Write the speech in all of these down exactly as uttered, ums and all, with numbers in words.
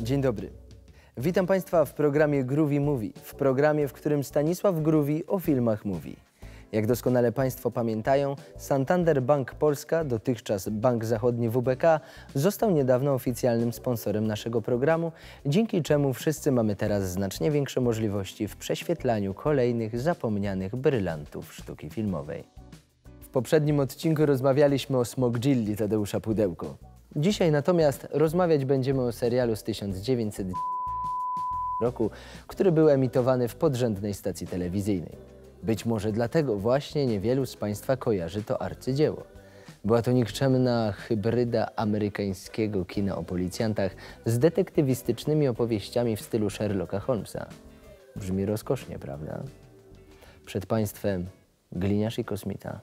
Dzień dobry. Witam Państwa w programie Groovy Movie, w programie, w którym Stanisław Groovy o filmach mówi. Jak doskonale Państwo pamiętają, Santander Bank Polska, dotychczas Bank Zachodni W B K, został niedawno oficjalnym sponsorem naszego programu, dzięki czemu wszyscy mamy teraz znacznie większe możliwości w prześwietlaniu kolejnych zapomnianych brylantów sztuki filmowej. W poprzednim odcinku rozmawialiśmy o Smokgilli Tadeusza Pudełko. Dzisiaj natomiast rozmawiać będziemy o serialu z tysiąc dziewięćset roku, który był emitowany w podrzędnej stacji telewizyjnej. Być może dlatego właśnie niewielu z Państwa kojarzy to arcydzieło. Była to nikczemna hybryda amerykańskiego kina o policjantach z detektywistycznymi opowieściami w stylu Sherlocka Holmesa. Brzmi rozkosznie, prawda? Przed Państwem Gliniarz i Kosmita.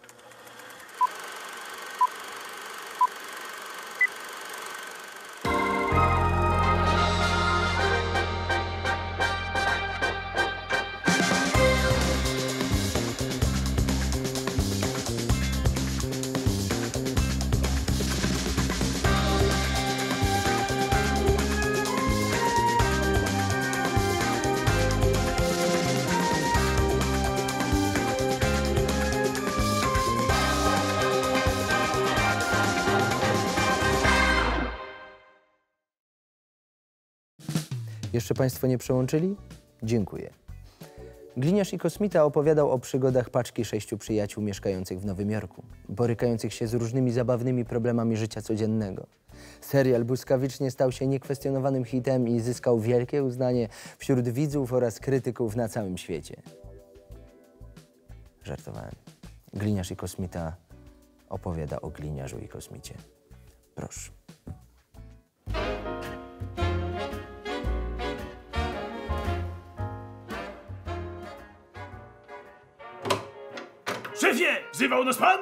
Jeszcze Państwo nie przełączyli? Dziękuję. Gliniarz i Kosmita opowiadał o przygodach paczki sześciu przyjaciół mieszkających w Nowym Jorku, borykających się z różnymi zabawnymi problemami życia codziennego. Serial błyskawicznie stał się niekwestionowanym hitem i zyskał wielkie uznanie wśród widzów oraz krytyków na całym świecie. Żartowałem. Gliniarz i Kosmita opowiada o gliniarzu i kosmicie. Proszę. Szefie, wzywał nas pan?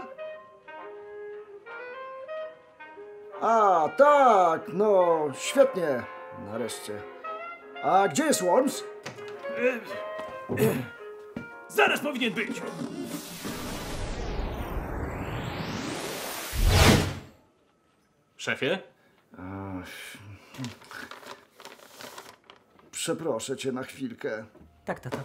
A, tak, no, świetnie, nareszcie. A gdzie jest Worms? E, e, zaraz powinien być. Szefie? Ach, przeproszę cię na chwilkę. Tak, tato.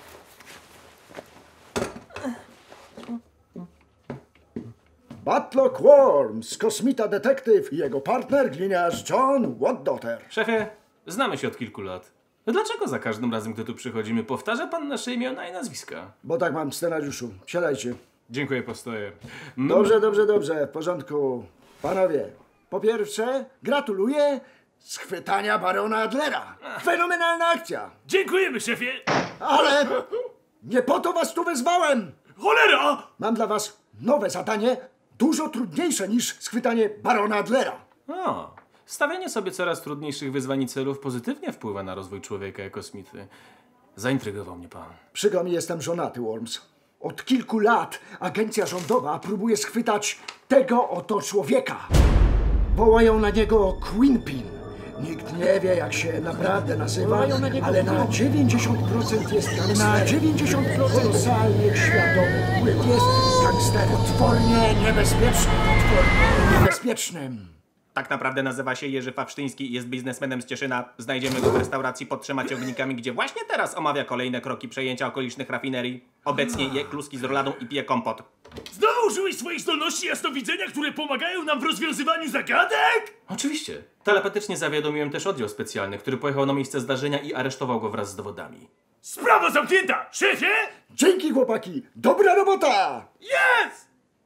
Batlock Worms, kosmita detektyw i jego partner, gliniarz John Watdotter. Szefie, znamy się od kilku lat. Dlaczego za każdym razem, gdy tu przychodzimy, powtarza pan nasze imiona i nazwiska? Bo tak mam w scenariuszu. Siadajcie. Dziękuję, postoję. Dobrze, dobrze, dobrze, w porządku. Panowie, po pierwsze, gratuluję schwytania barona Adlera. Fenomenalna akcja. Dziękujemy, szefie. Ale nie po to was tu wezwałem. Cholera! Mam dla was nowe zadanie, dużo trudniejsze niż schwytanie barona Adlera. O, stawianie sobie coraz trudniejszych wyzwań i celów pozytywnie wpływa na rozwój człowieka i kosmity. Zaintrygował mnie pan. Przykro mi, jestem żonaty, Worms. Od kilku lat agencja rządowa próbuje schwytać tego oto człowieka. Wołają na niego Queenpin. Nikt nie wie, jak się naprawdę nazywa, ale na dziewięćdziesiąt procent jest gangsterem. Na dziewięćdziesiąt procent kolosalnie świadomy. Jest gangsterem. Potwornie niebezpiecznym. Potwornie niebezpiecznym. Tak naprawdę nazywa się Jerzy Fawsztyński i jest biznesmenem z Cieszyna. Znajdziemy go w restauracji pod trzema ciągnikami, gdzie właśnie teraz omawia kolejne kroki przejęcia okolicznych rafinerii. Obecnie je kluski z roladą i pije kompot. Znowu użyłeś swoich zdolności jasnowidzenia, które pomagają nam w rozwiązywaniu zagadek? Oczywiście. Telepatycznie zawiadomiłem też oddział specjalny, który pojechał na miejsce zdarzenia i aresztował go wraz z dowodami. Sprawa zamknięta! Szefie! Dzięki, chłopaki! Dobra robota! Jest!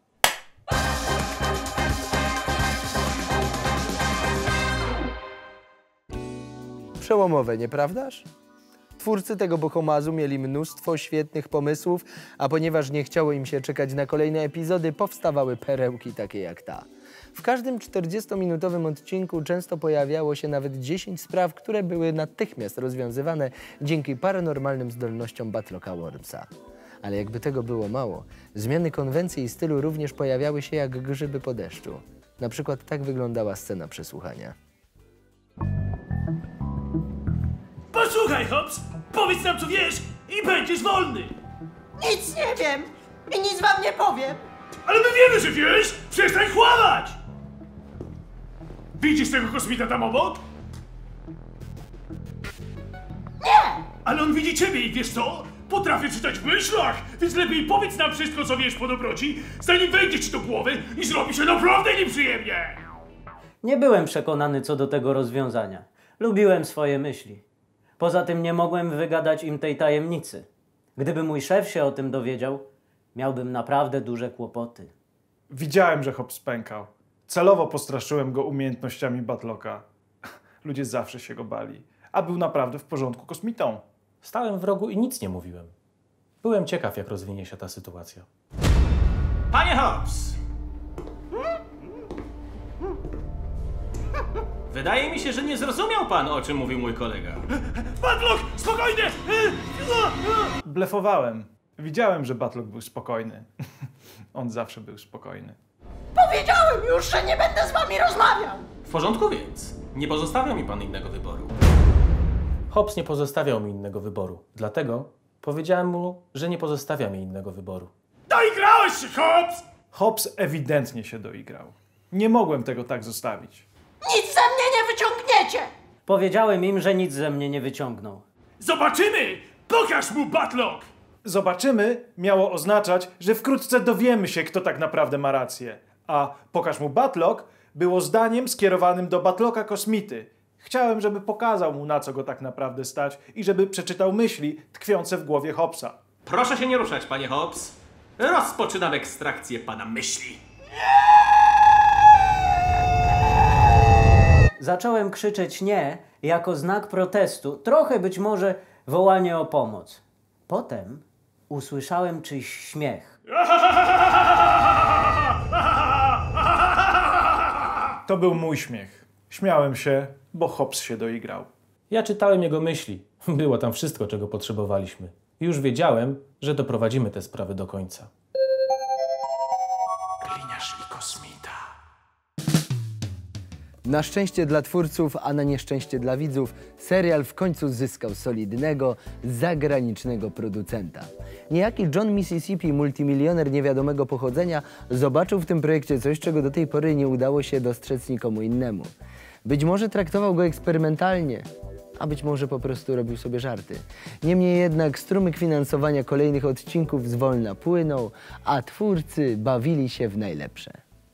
Przełomowe, nieprawdaż? Twórcy tego bohomazu mieli mnóstwo świetnych pomysłów, a ponieważ nie chciało im się czekać na kolejne epizody, powstawały perełki takie jak ta. W każdym czterdziestominutowym odcinku często pojawiało się nawet dziesięć spraw, które były natychmiast rozwiązywane dzięki paranormalnym zdolnościom Batlocka Wormsa. Ale jakby tego było mało, zmiany konwencji i stylu również pojawiały się jak grzyby po deszczu. Na przykład tak wyglądała scena przesłuchania. Posłuchaj, Hobbs! Powiedz nam, co wiesz i będziesz wolny! Nic nie wiem i nic wam nie powiem! Ale my wiemy, że wiesz! Przestań kłamać! Widzisz tego kosmita tam obok? Nie! Ale on widzi ciebie i wiesz co? Potrafię czytać w myślach, więc lepiej powiedz nam wszystko, co wiesz po dobroci, zanim wejdzie ci do głowy i zrobi się naprawdę nieprzyjemnie! Nie byłem przekonany co do tego rozwiązania. Lubiłem swoje myśli. Poza tym nie mogłem wygadać im tej tajemnicy. Gdyby mój szef się o tym dowiedział, miałbym naprawdę duże kłopoty. Widziałem, że Hobbs pękał. Celowo postraszyłem go umiejętnościami Batlocka. Ludzie zawsze się go bali, a był naprawdę w porządku kosmitą. Stałem w rogu i nic nie mówiłem. Byłem ciekaw, jak rozwinie się ta sytuacja. Panie Hobbs! Wydaje mi się, że nie zrozumiał pan, o czym mówił mój kolega. Batlock, spokojnie! Blefowałem. Widziałem, że Batlock był spokojny. On zawsze był spokojny. Powiedziałem już, że nie będę z wami rozmawiał! W porządku więc. Nie pozostawia mi pan innego wyboru. Hobbs nie pozostawiał mi innego wyboru. Dlatego powiedziałem mu, że nie pozostawia mi innego wyboru. Doigrałeś się, Hobbs! Hobbs ewidentnie się doigrał. Nie mogłem tego tak zostawić. Nic ze mnie nie wyciągniecie! Powiedziałem im, że nic ze mnie nie wyciągną. Zobaczymy! Pokaż mu, Batlock! Zobaczymy miało oznaczać, że wkrótce dowiemy się, kto tak naprawdę ma rację. A pokaż mu Batlock było zdaniem skierowanym do Batlocka Kosmity. Chciałem, żeby pokazał mu, na co go tak naprawdę stać i żeby przeczytał myśli tkwiące w głowie Hobbsa. Proszę się nie ruszać, panie Hobbs. Rozpoczynam ekstrakcję pana myśli. Zacząłem krzyczeć nie jako znak protestu, trochę być może wołanie o pomoc. Potem usłyszałem czyjś śmiech. To był mój śmiech. Śmiałem się, bo Hobbs się doigrał. Ja czytałem jego myśli. Było tam wszystko, czego potrzebowaliśmy. Już wiedziałem, że doprowadzimy te sprawy do końca. Gliniarz i kosmita. Na szczęście dla twórców, a na nieszczęście dla widzów, serial w końcu zyskał solidnego, zagranicznego producenta. Niejaki John Mississippi, multimilioner niewiadomego pochodzenia, zobaczył w tym projekcie coś, czego do tej pory nie udało się dostrzec nikomu innemu. Być może traktował go eksperymentalnie, a być może po prostu robił sobie żarty. Niemniej jednak strumyk finansowania kolejnych odcinków zwolna płynął, a twórcy bawili się w najlepsze.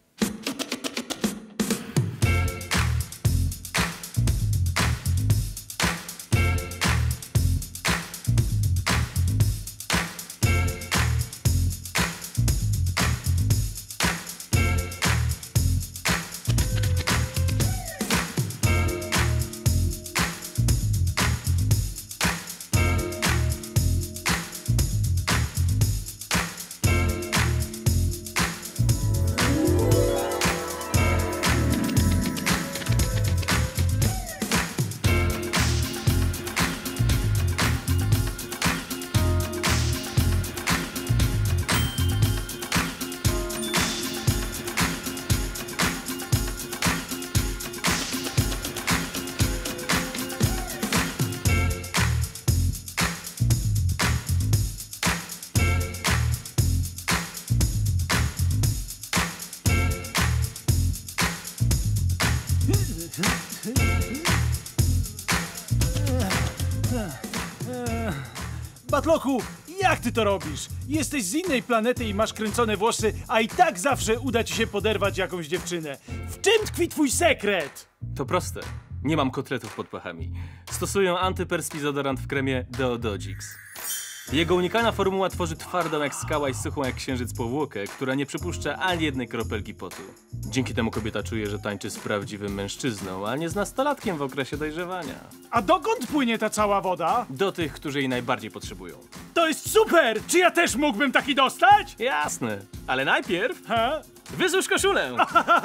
Batlocku, jak ty to robisz? Jesteś z innej planety i masz kręcone włosy, a i tak zawsze uda ci się poderwać jakąś dziewczynę. W czym tkwi twój sekret? To proste. Nie mam kotletów pod pachami. Stosuję antyperspizodorant w kremie Deodogix. Jego unikalna formuła tworzy twardą jak skała i suchą jak księżyc powłokę, która nie przypuszcza ani jednej kropelki potu. Dzięki temu kobieta czuje, że tańczy z prawdziwym mężczyzną, a nie z nastolatkiem w okresie dojrzewania. A dokąd płynie ta cała woda? Do tych, którzy jej najbardziej potrzebują. To jest super! Czy ja też mógłbym taki dostać? Jasne, ale najpierw Ha? wysusz koszulę.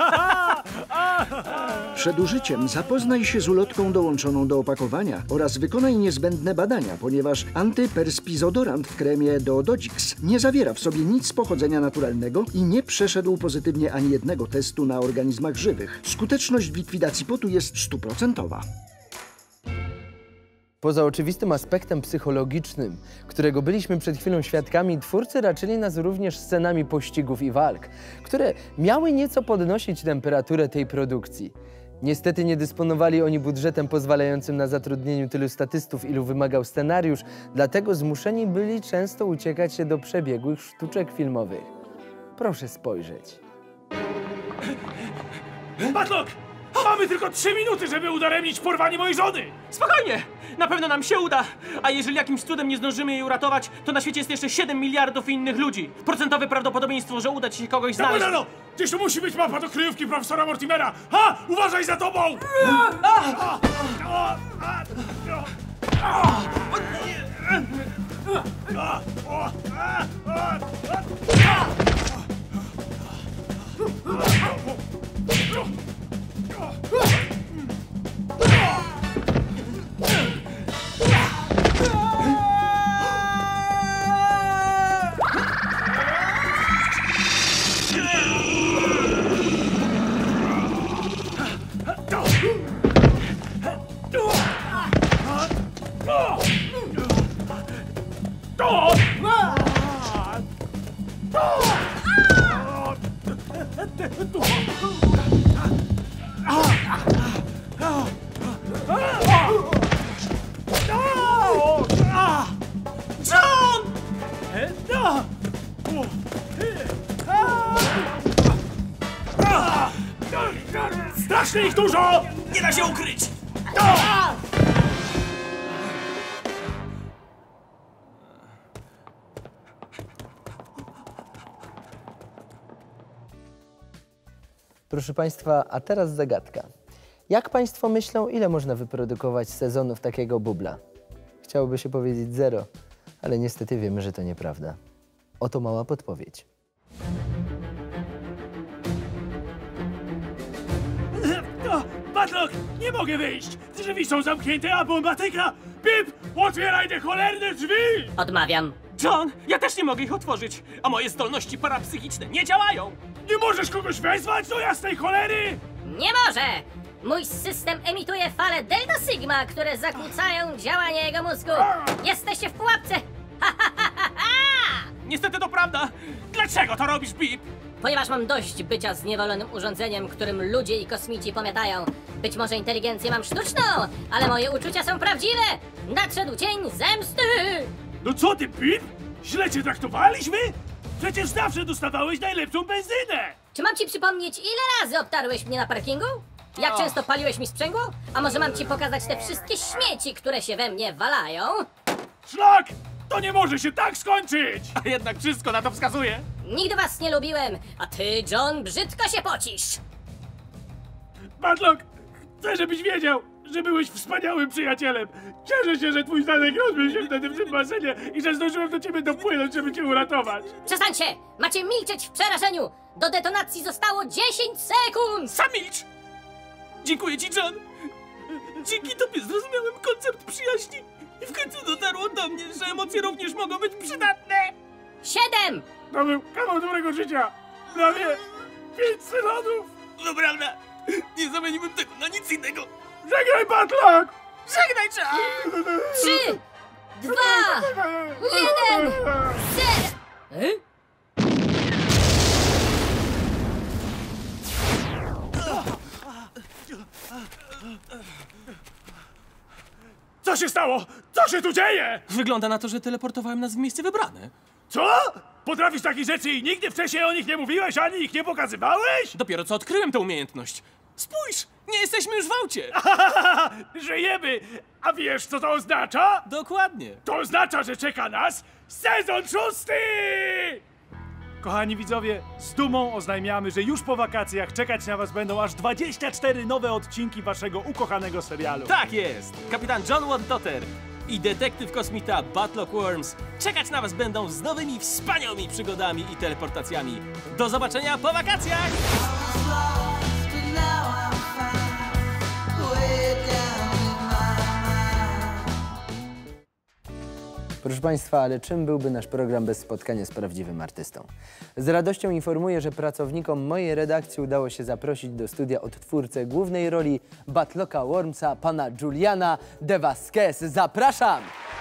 Przed użyciem zapoznaj się z ulotką dołączoną do opakowania oraz wykonaj niezbędne badania, ponieważ antyperspizodorant w kremie Deodogix nie zawiera w sobie nic z pochodzenia naturalnego i nie przeszedł pozytywnie ani jednego testu na organizmach żywych. Skuteczność w likwidacji potu jest stuprocentowa. Poza oczywistym aspektem psychologicznym, którego byliśmy przed chwilą świadkami, twórcy raczyli nas również scenami pościgów i walk, które miały nieco podnosić temperaturę tej produkcji. Niestety nie dysponowali oni budżetem pozwalającym na zatrudnieniu tylu statystów, ilu wymagał scenariusz, dlatego zmuszeni byli często uciekać się do przebiegłych sztuczek filmowych. Proszę spojrzeć. Matlock! Mamy tylko trzy minuty, żeby udaremnić porwanie mojej żony! Spokojnie! Na pewno nam się uda! A jeżeli jakimś cudem nie zdążymy jej uratować, to na świecie jest jeszcze siedem miliardów innych ludzi. Procentowe prawdopodobieństwo, że uda ci się kogoś znaleźć... No, no, no! Gdzieś tu musi być mapa do kryjówki profesora Mortimera! Ha! Uważaj za tobą! Strasznie ich dużo! Nie da się ukryć! Proszę Państwa, a teraz zagadka. Jak Państwo myślą, ile można wyprodukować sezonów takiego bubla? Chciałoby się powiedzieć zero, ale niestety wiemy, że to nieprawda. Oto mała podpowiedź. Matlock, nie mogę wyjść! Drzwi są zamknięte, a bomba tyka! Pip, otwieraj te cholerne drzwi! Odmawiam. John, ja też nie mogę ich otworzyć, a moje zdolności parapsychiczne nie działają! Nie możesz kogoś wezwać do jasnej cholery? Nie może! Mój system emituje fale Delta Sigma, które zakłócają działanie jego mózgu. Jesteście w pułapce! Ha, ha, ha, ha, ha! Niestety to prawda! Dlaczego to robisz, Pip? Ponieważ mam dość bycia zniewolonym urządzeniem, którym ludzie i kosmici pomiatają. Być może inteligencję mam sztuczną, ale moje uczucia są prawdziwe! Nadszedł dzień zemsty! No co ty, Pip? Źle cię traktowaliśmy? Przecież zawsze dostawałeś najlepszą benzynę! Czy mam ci przypomnieć, ile razy obtarłeś mnie na parkingu? Jak często paliłeś mi sprzęgło? A może mam ci pokazać te wszystkie śmieci, które się we mnie walają? Szlak! To nie może się tak skończyć! A jednak wszystko na to wskazuje. Nigdy was nie lubiłem, a ty, John, brzydko się pocisz. Matlock, chcę, żebyś wiedział, że byłeś wspaniałym przyjacielem. Cieszę się, że twój statek rozbił się wtedy w tym basenie i że zdążyłem do ciebie dopłynąć, żeby cię uratować. Przestańcie! Macie milczeć w przerażeniu! Do detonacji zostało dziesięć sekund! Sam milcz! Dziękuję ci, John! Dzięki tobie zrozumiałem koncept przyjaźni i w końcu dotarło do mnie, że emocje również mogą być przydatne! Siedem! To był kawał dobrego życia. Prawie pięć sezonów. No prawda, nie zamieniłbym tego na nic innego. Żegnaj, Matlock! Żegnaj, John! Trzy! Dwa! Jeden! Zero! E? Co się stało? Co się tu dzieje? Wygląda na to, że teleportowałem nas w miejsce wybrane. Co? Potrafisz takich rzeczy i nigdy wcześniej o nich nie mówiłeś, ani ich nie pokazywałeś? Dopiero co odkryłem tę umiejętność. Spójrz, nie jesteśmy już w aucie. Żyjemy! A wiesz, co to oznacza? Dokładnie. To oznacza, że czeka nas sezon szósty! Kochani widzowie, z dumą oznajmiamy, że już po wakacjach czekać na was będą aż dwadzieścia cztery nowe odcinki waszego ukochanego serialu. Tak jest! Kapitan John Waddotter i detektyw kosmita Batlock Worms czekać na was będą z nowymi, wspaniałymi przygodami i teleportacjami. Do zobaczenia po wakacjach! Proszę Państwa, ale czym byłby nasz program bez spotkania z prawdziwym artystą? Z radością informuję, że pracownikom mojej redakcji udało się zaprosić do studia odtwórcę głównej roli Batlocka Wormsa, pana Juliana de Vasquez. Zapraszam!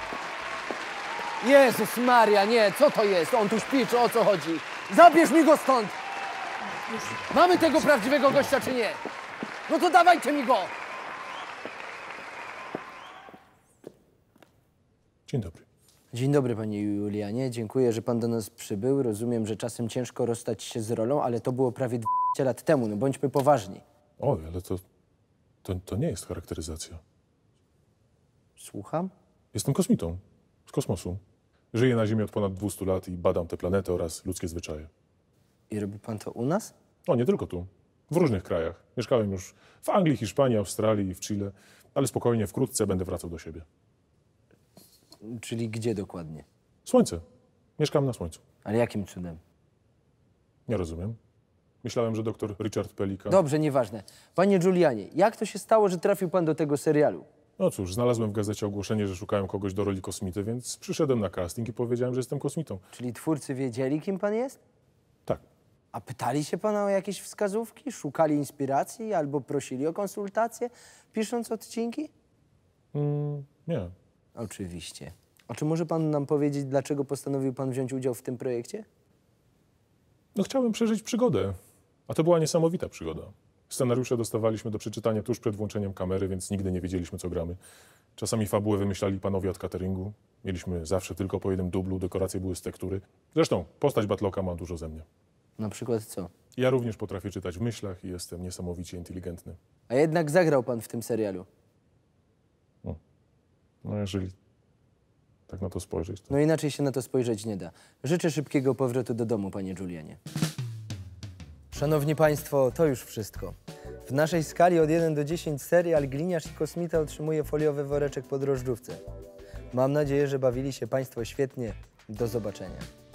Jezus Maria, nie, co to jest? On tu śpi, czy o co chodzi? Zabierz mi go stąd! Mamy tego prawdziwego gościa, czy nie? No to dawajcie mi go! Dzień dobry. Dzień dobry, panie Julianie. Dziękuję, że pan do nas przybył. Rozumiem, że czasem ciężko rozstać się z rolą, ale to było prawie dwieście lat temu. No bądźmy poważni. Oj, ale to, to, to nie jest charakteryzacja. Słucham? Jestem kosmitą z kosmosu. Żyję na Ziemi od ponad dwustu lat i badam tę planetę oraz ludzkie zwyczaje. I robi pan to u nas? O, nie tylko tu. W różnych krajach. Mieszkałem już w Anglii, Hiszpanii, Australii i w Chile, ale spokojnie, wkrótce będę wracał do siebie. Czyli gdzie dokładnie? Słońce. Mieszkam na Słońcu. Ale jakim cudem? Nie rozumiem. Myślałem, że doktor Richard Pelikan... Dobrze, nieważne. Panie Julianie, jak to się stało, że trafił pan do tego serialu? No cóż, znalazłem w gazecie ogłoszenie, że szukają kogoś do roli kosmity, więc przyszedłem na casting i powiedziałem, że jestem kosmitą. Czyli twórcy wiedzieli, kim pan jest? Tak. A pytali się pana o jakieś wskazówki? Szukali inspiracji albo prosili o konsultacje, pisząc odcinki? Mm, nie. Oczywiście. A czy może pan nam powiedzieć, dlaczego postanowił pan wziąć udział w tym projekcie? No chciałem przeżyć przygodę, a to była niesamowita przygoda. Scenariusze dostawaliśmy do przeczytania tuż przed włączeniem kamery, więc nigdy nie wiedzieliśmy, co gramy. Czasami fabułę wymyślali panowie od cateringu. Mieliśmy zawsze tylko po jednym dublu, dekoracje były z tektury. Zresztą postać Batlocka ma dużo ze mnie. Na przykład co? Ja również potrafię czytać w myślach i jestem niesamowicie inteligentny. A jednak zagrał pan w tym serialu. No jeżeli tak na to spojrzeć, to... No inaczej się na to spojrzeć nie da. Życzę szybkiego powrotu do domu, panie Julianie. Szanowni państwo, to już wszystko. W naszej skali od jeden do dziesięciu serial Gliniarz i Kosmita otrzymuje foliowy woreczek po drożdżówce. Mam nadzieję, że bawili się państwo świetnie. Do zobaczenia.